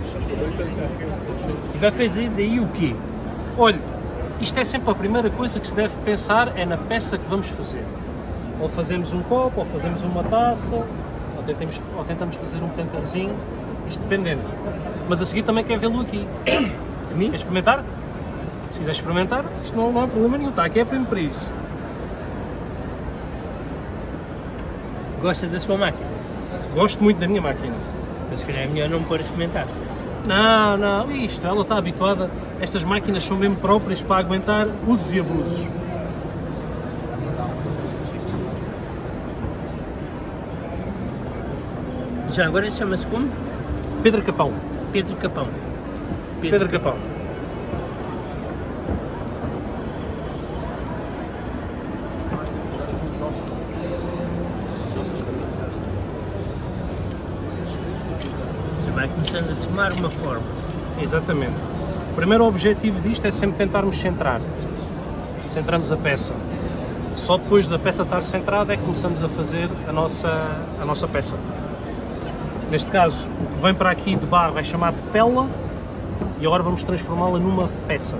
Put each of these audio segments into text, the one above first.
E vai fazer daí o quê? Olha, isto é sempre a primeira coisa que se deve pensar, é na peça que vamos fazer. Ou fazemos um copo, ou fazemos uma taça, ou tentamos fazer um cantarzinho, isto dependendo. Mas a seguir também quer vê-lo aqui. A mim? Quer experimentar? Se quiser experimentar, isto não há problema nenhum, está aqui é para isso. Gosta da sua máquina? Gosto muito da minha máquina. Então se calhar é melhor não pôr a experimentar. Não, isto, ela está habituada, estas máquinas são mesmo próprias para aguentar usos e abusos. Já agora chama-se como? Pedro Capão. Pedro Capão. Pedro Capão. Já vai começando a tomar uma forma. Exatamente. O primeiro objetivo disto é sempre tentarmos centrar. Centramos a peça. Só depois da peça estar centrada é que começamos a fazer a nossa peça. Neste caso, o que vem para aqui de barro é chamado pela e agora vamos transformá-la numa peça.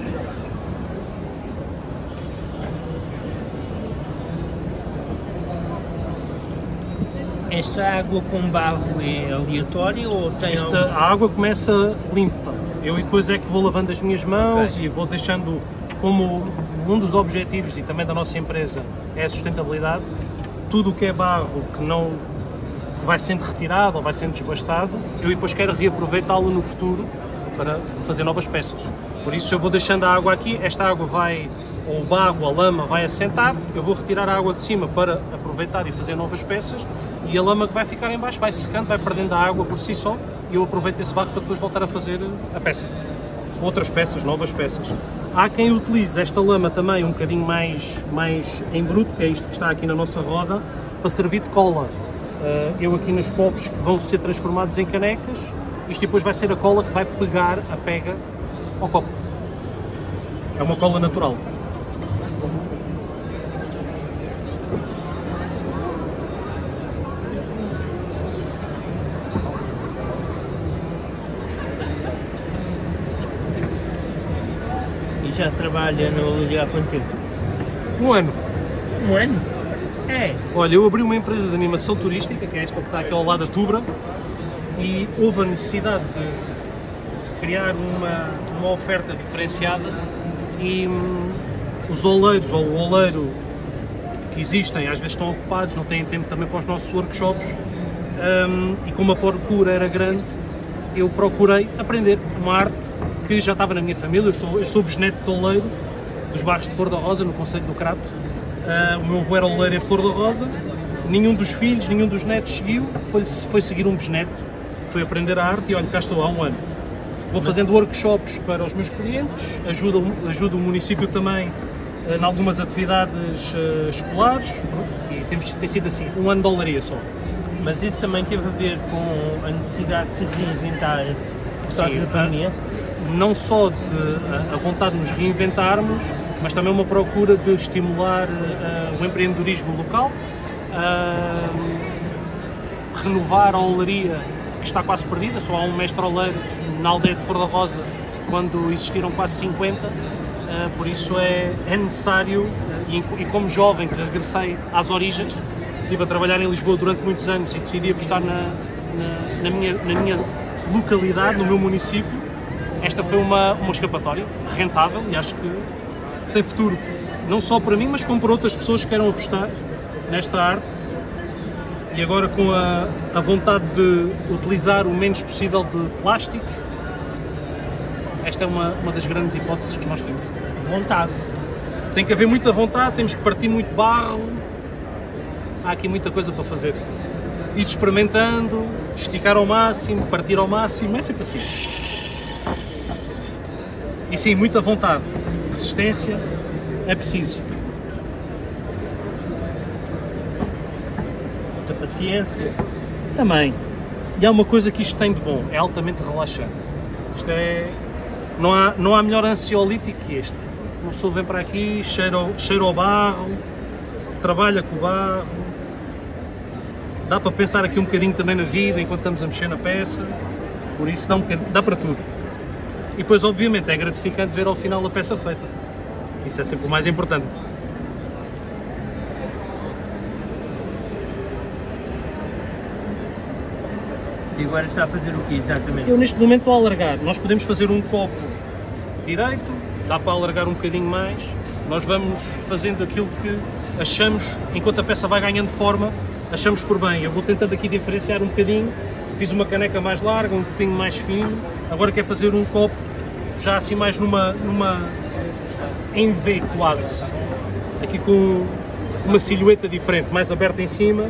Esta água com barro é aleatória ou tem A água começa limpa. Eu depois é que vou lavando as minhas mãos e vou deixando, como um dos objetivos e também da nossa empresa é a sustentabilidade, tudo o que é barro que vai sendo retirado ou vai sendo desbastado, eu depois quero reaproveitá-lo no futuro para fazer novas peças. Por isso eu vou deixando a água aqui, esta água vai, ou o barro, a lama vai assentar, eu vou retirar a água de cima para aproveitar e fazer novas peças e a lama que vai ficar em baixo vai secando, vai perdendo a água por si só e eu aproveito esse barro para depois voltar a fazer a peça. Outras peças, novas peças. Há quem utilize esta lama também um bocadinho mais em bruto, que é isto que está aqui na nossa roda, para servir de cola. Eu aqui nos copos que vão ser transformados em canecas, isto depois vai ser a cola que vai pegar a pega ao copo. É uma cola natural. E já trabalha no Olho há quanto tempo? Um ano. Um ano? É. Olha, eu abri uma empresa de animação turística, que é esta que está aqui ao lado da Tubra, e houve a necessidade de criar uma oferta diferenciada e os oleiros ou o oleiro que existem às vezes estão ocupados, não têm tempo também para os nossos workshops e como a procura era grande, eu procurei aprender uma arte que já estava na minha família. Eu sou bisneto de oleiro dos bairros de Flor da Rosa, no concelho do Crato. O meu avô era oleiro em Flor da Rosa, nenhum dos filhos, nenhum dos netos seguiu, foi seguir um bisneto, foi aprender a arte e olha, cá estou há um ano. Vou fazendo workshops para os meus clientes, ajudo o município também em algumas atividades escolares e tem sido assim, um ano de olaria só. Mas isso também teve a ver com a necessidade de se reinventar por causa da pandemia? Não só a vontade de nos reinventarmos, mas também uma procura de estimular o empreendedorismo local, renovar a olaria que está quase perdida. Só há um mestre oleiro na aldeia de Flor da Rosa quando existiram quase 50, por isso é necessário, e como jovem que regressei às origens, estive a trabalhar em Lisboa durante muitos anos e decidi apostar na minha localidade, no meu município. Esta foi uma escapatória rentável e acho que tem futuro, não só para mim, mas como para outras pessoas que queiram apostar nesta arte. E agora com a vontade de utilizar o menos possível de plásticos, esta é uma das grandes hipóteses que nós temos. Vontade. Tem que haver muita vontade, temos que partir muito barro, há aqui muita coisa para fazer. Ir experimentando, esticar ao máximo, partir ao máximo, é sempre assim. E sim, muita vontade, resistência, é preciso. Muita paciência. Também. E há uma coisa que isto tem de bom, é altamente relaxante. Isto é... Não há melhor ansiolítico que este. Uma pessoa vem para aqui, cheira ao barro, trabalha com o barro, dá para pensar aqui um bocadinho também na vida enquanto estamos a mexer na peça. Por isso dá para tudo. E depois, obviamente, é gratificante ver ao final a peça feita. Isso é sempre o mais importante. E agora está a fazer o quê exatamente? Eu neste momento estou a alargar. Nós podemos fazer um copo direito, dá para alargar um bocadinho mais. Nós vamos fazendo aquilo que achamos, enquanto a peça vai ganhando forma, achamos por bem. Eu vou tentando aqui diferenciar um bocadinho. Fiz uma caneca mais larga, um bocadinho mais fino. Agora quero fazer um copo já assim mais numa em V quase. Aqui com uma silhueta diferente, mais aberta em cima.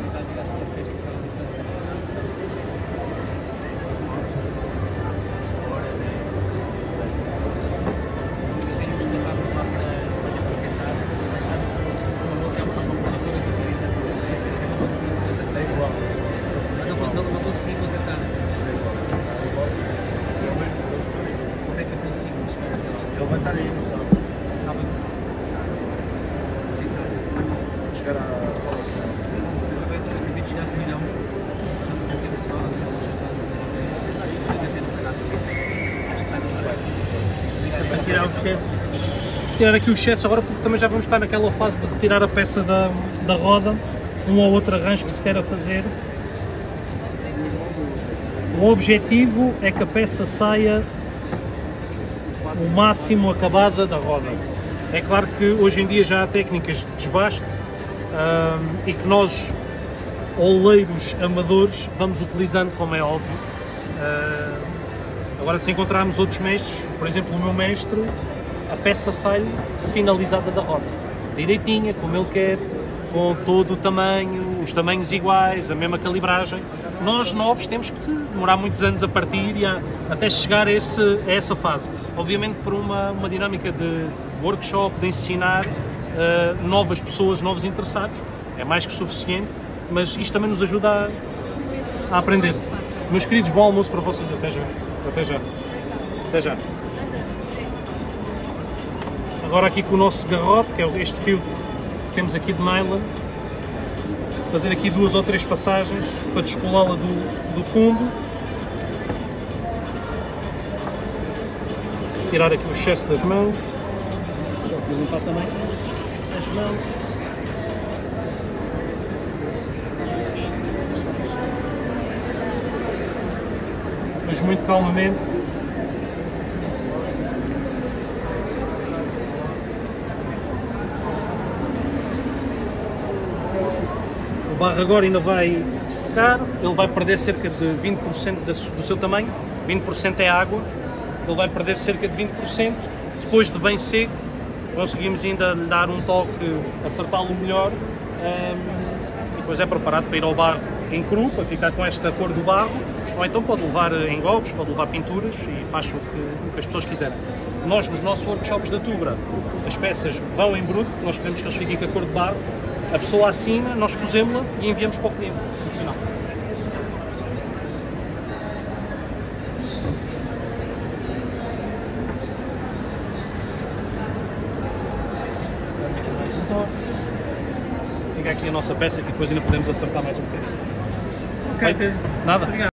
Levantar aí, sabe? Chegar a chegar no milhão. Para tirar o excesso. Tirar aqui o excesso agora, porque também já vamos estar naquela fase de retirar a peça da roda, um ou outro arranjo que se queira fazer. O objetivo é que a peça saia o máximo acabada da roda. É claro que hoje em dia já há técnicas de desbaste e que nós, oleiros amadores, vamos utilizando, como é óbvio. Agora, se encontrarmos outros mestres, por exemplo, o meu mestre, a peça sai finalizada da roda, direitinha, como ele quer, com todo o tamanho, os tamanhos iguais, a mesma calibragem. Nós, novos, temos que demorar muitos anos a partir e até chegar a essa fase. Obviamente, por uma dinâmica de workshop, de ensinar novas pessoas, novos interessados, é mais que suficiente, mas isto também nos ajuda a aprender. Meus queridos, bom almoço para vocês. Até já. Até já. Até já. Agora aqui com o nosso garrote, que é este fio que temos aqui de nylon, fazer aqui 2 ou 3 passagens para descolá-la do fundo, tirar aqui o excesso das mãos, só para limpar também as mãos. Mas muito calmamente. O barro agora ainda vai secar, ele vai perder cerca de 20% do seu tamanho, 20% é água, ele vai perder cerca de 20%, depois de bem seco conseguimos ainda lhe dar um toque, acertá-lo melhor e depois é preparado para ir ao barro em cru, para ficar com esta cor do barro, ou então pode levar engobes, pode levar pinturas e faz o que as pessoas quiserem. Nós, nos nossos workshops da Tubra, as peças vão em bruto, nós queremos que eles fiquem com a cor de barro, a pessoa assina, nós cozemos-la e enviamos para o cliente no final. Fica aqui a nossa peça que depois ainda podemos acertar mais um bocadinho. Ok, Nada. Obrigado.